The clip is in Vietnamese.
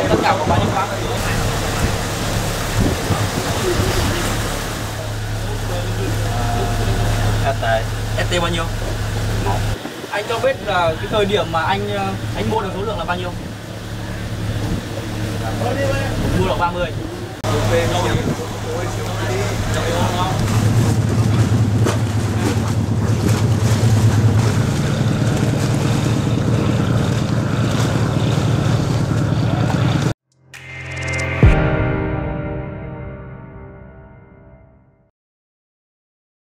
Tất cả có bao nhiêu bác? ST bao nhiêu? Anh cho biết là cái thời điểm mà anh mua được số lượng là bao nhiêu? Mua được 30. Ok,